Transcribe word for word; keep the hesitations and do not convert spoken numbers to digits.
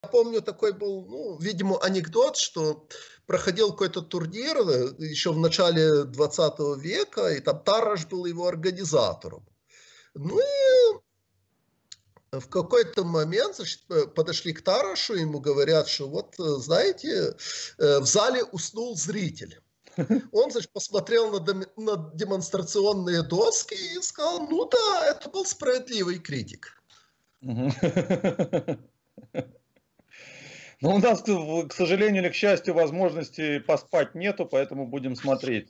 помню, такой был, ну, видимо, анекдот, что проходил какой-то турнир э, еще в начале двадцатого века, и там Тараш был его организатором. Ну и в какой-то момент, значит, э, подошли к Тарашу, ему говорят, что вот, э, знаете, э, в зале уснул зритель. Он, значит, посмотрел на, дем- на демонстрационные доски и сказал, ну да, это был справедливый критик. Мгм. Ну, у нас, к к сожалению или к счастью, возможности поспать нету, поэтому будем смотреть.